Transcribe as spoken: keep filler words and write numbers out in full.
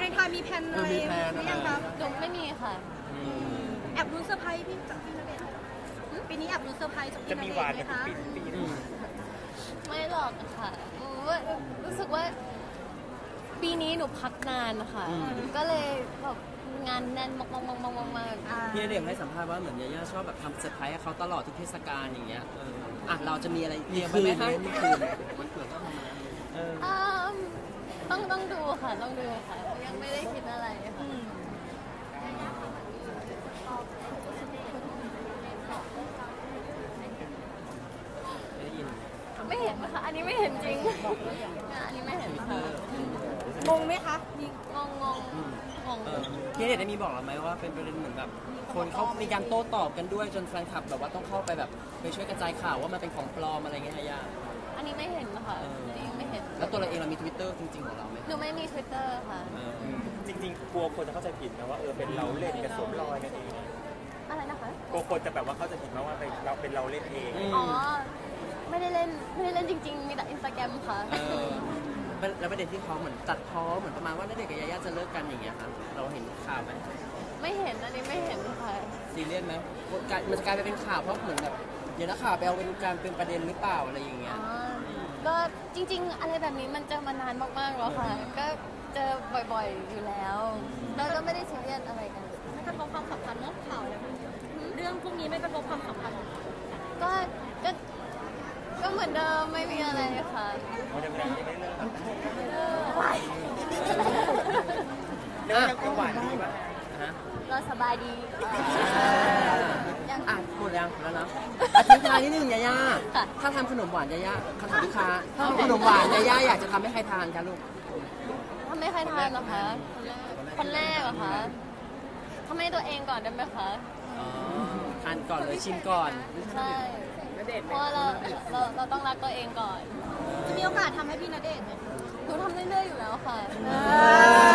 งไทยมีแผนอะไรหรือยังครับหนูไม่มีค่ะแอบรู้เซอร์ไพรส์พี่จากพี่ณเดชน์ปีนี้แอบรู้เซอร์ไพรส์จากพี่ณเดชน์ไหมคะไม่หรอกค่ะรู้สึกว่าปีนี้หนูพักนานค่ะก็เลยแบบงานแน่นมากๆๆๆพี่ณเดชน์ให้สัมภาษณ์ว่าเหมือนยาย่าชอบแบบทำเซอร์ไพรส์ให้เขาตลอดทุกเทศกาลอย่างเงี้ยอ่ะเราจะมีอะไรเตรียมไว้ไหมคะมีคืนมันเกิดก็ทำอะไรต้องต้องดูค่ะต้องดูค่ะยังไม่ได้คิดอะไรค่ะไม่เห็นค่ะอันนี้ไม่เห็นจริงอันนี้ไม่เห็นค่ะงงไหมคะงงงงงงพี่ณเดชน์ได้มีบอกเราไหมว่าเป็นประเด็นเหมือนแบบคนเขามีการโต้ตอบกันด้วยจนแฟนคลับแบบว่าต้องเข้าไปแบบไปช่วยกระจายข่าวว่ามันเป็นของปลอมอะไรเงี้ยฮะย่าอันนี้ไม่เห็นค่ะอันนี้ไม่เห็นแล้วตัวเราเองเรามี ทวิตเตอร์ จริงๆของเราไหมหนูไม่มี ทวิตเตอร์ ค่ะจริงๆกลัวคนจะเข้าใจผิดนะว่าเออเป็นเราเล่นกันสวมรอยกันเองอะไรนะคะกลัวคนจะแบบว่าเข้าใจผิดมาว่าเป็นเราเป็นเราเล่นเองอ๋อไม่ได้เล่นไม่ได้เล่นจริงๆมีแต่อินสตาแกรมค่ะแล้วประเด็นที่เขาเหมือนตัดพ้อเหมือนประมาณว่าณเดชน์กับยาย่าจะเลิกกันอย่างเงี้ยครับเราเห็นข่าวไหมไม่เห็นอันนี้ไม่เห็นค่ะซีเรียสไหมมันจะกลายไปเป็นข่าวเพราะเหมือนแบบเดี๋ยวนักข่าวไปเอาเป็นการเป็นประเด็นหรือเปล่าอะไรอย่างเงี้ยก็จริงๆอะไรแบบนี้มันเจอมานานมากๆแล้วค่ะก็เจอบ่อยๆอยู่แล้วแล้วก็ไม่ได้ซีเรียสอะไรกันไม่กระทบความสัมพันธ์เรื่องข่าวอะไรเรื่องพวกนี้ไม่กระทบความสัมพันธ์ก็ก็ก็เหมือนเดิมไม่มีอะไรค่ะมันจะไม่ได้เลิกเรื่องยังหวานดีป่ะเราสบายดียังอ่ะหมดยังแล้วนะอาทิตย์ทานนิดนึงยาย่าถ้าทำขนมหวานยาย่าคำถามลูกค้าถ้าขนมหวานยาย่าอยากจะทำให้ใครทานกันลูกทำให้ใครทานเหรอคะคนแรกเหรอคะทำให้ตัวเองก่อนได้ไหมคะทานก่อนเลยชิมก่อนใช่เพราะเราเราเราต้องรักตัวเองก่อนจะมีโอกาสทำให้พี่ณเดชน์ไหมหนูทำเรื่อยๆอยู่แล้วค่ะ